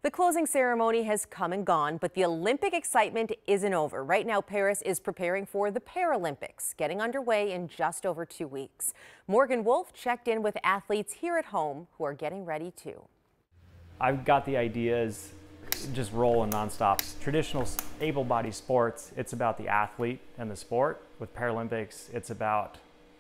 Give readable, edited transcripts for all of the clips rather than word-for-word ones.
The closing ceremony has come and gone, but the Olympic excitement isn't over. Right now, Paris is preparing for the Paralympics, getting underway in just over 2 weeks. Morgan Wolf checked in with athletes here at home who are getting ready too. I've got the ideas just rolling nonstop. Traditional able-bodied sports, it's about the athlete and the sport. With Paralympics, it's about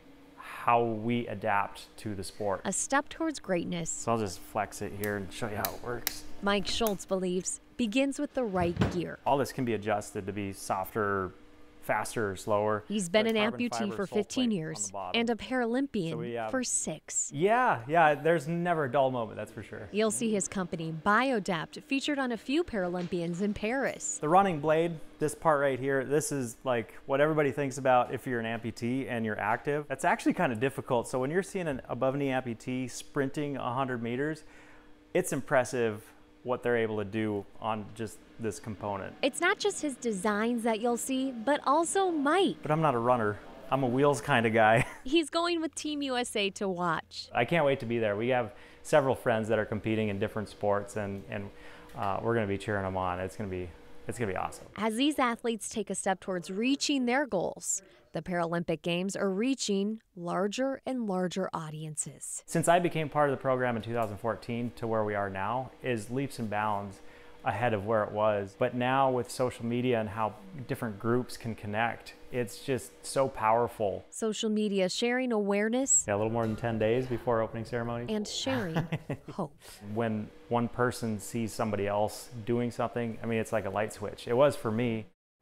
how we adapt to the sport. A step towards greatness. So I'll just flex it here and show you how it works. Mike Schultz believes begins with the right gear. All this can be adjusted to be softer, faster, slower. He's been an amputee for 15 years and a Paralympian for 6. Yeah, there's never a dull moment, that's for sure. You'll see his company, BioAdapt, featured on a few Paralympians in Paris. The running blade, this part right here, this is like what everybody thinks about if you're an amputee and you're active. That's actually kind of difficult. So when you're seeing an above-knee amputee sprinting 100 meters, it's impressive what they're able to do on just this component. It's not just his designs that you'll see, but also Mike. But I'm not a runner. I'm a wheels kind of guy. He's going with Team USA to watch. I can't wait to be there. We have several friends that are competing in different sports, and we're going to be cheering them on. It's going to be awesome. As these athletes take a step towards reaching their goals, the Paralympic Games are reaching larger and larger audiences. Since I became part of the program in 2014 to where we are now is leaps and bounds ahead of where it was. But now with social media and how different groups can connect, it's just so powerful. Social media sharing awareness. Yeah, a little more than 10 days before opening ceremony. And sharing hope. When one person sees somebody else doing something, I mean, it's like a light switch. It was for me.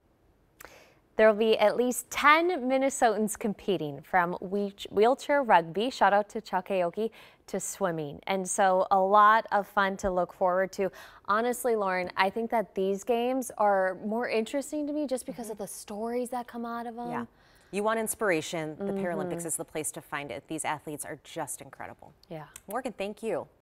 There will be at least 10 Minnesotans competing, from wheelchair rugby, shout out to Chuck Aoki, to swimming. And so a lot of fun to look forward to. Honestly, Lauren, I think that these games are more interesting to me just because of the stories that come out of them. Yeah. You want inspiration, the Paralympics is the place to find it. These athletes are just incredible. Yeah. Morgan, thank you.